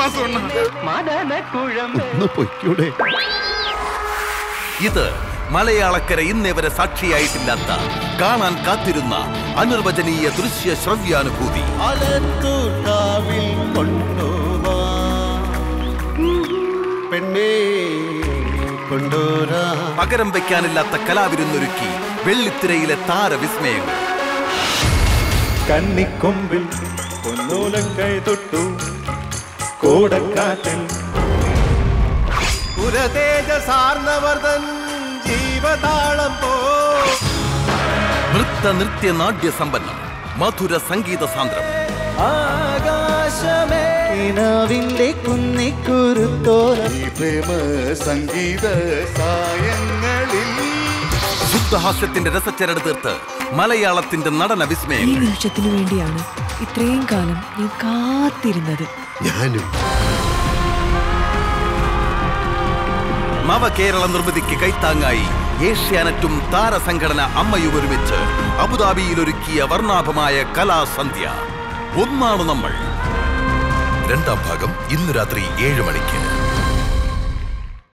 പൊയ്ക്കൂടെ? ഇത് മലയാളക്കര ഇന്നേ വരെ സാക്ഷിയായിട്ടില്ലാത്ത, കാണാൻ കാത്തിരുന്ന അനിർവചനീയ ദൃശ്യ ശ്രവ്യാനുഭൂതി. പകരം വയ്ക്കാനില്ലാത്ത കലാവിരുന്നൊരുക്കി വെള്ളിത്തിരയിലെ താരവിസ്മയങ്ങൾ. കന്നിക്കൊമ്പിൽ പൊന്നൂലം കൈ തൊട്ടു കോടക്കാറ്റിൽ പുരതേജസാർന്നവർദ്ധൻ ജീവതാളം പോ. നൃത്ത നൃത്യ നാട്യ സമ്പന്നം, മധുര സംഗീത സാന്ദ്രം. ആകാശമേ പ്രേമ സംഗീത സായങ്ങളിൽ ശുദ്ധഹാസ്യത്തിന്റെ രസച്ചരട് തീർത്ത് മലയാളത്തിന്റെ നടന വിസ്മയം. ഈ നിമിഷത്തിനു വേണ്ടിയാണ് ഇത്രയും കാലം ഞാൻ കാത്തിരുന്നത്. ഞാനും. നവകേരള നിർമ്മിതിക്ക് കൈത്താങ്ങായി ഏഷ്യാനെറ്റും താരസംഘടന അമ്മയും ഒരുമിച്ച് അബുദാബിയിൽ ഒരുക്കിയ വർണ്ണാഭമായ കലാസന്ധ്യ. ഒന്നാണ് നമ്മൾ. രണ്ടാം ഭാഗം ഇന്ന് രാത്രി 7 മണിക്ക്.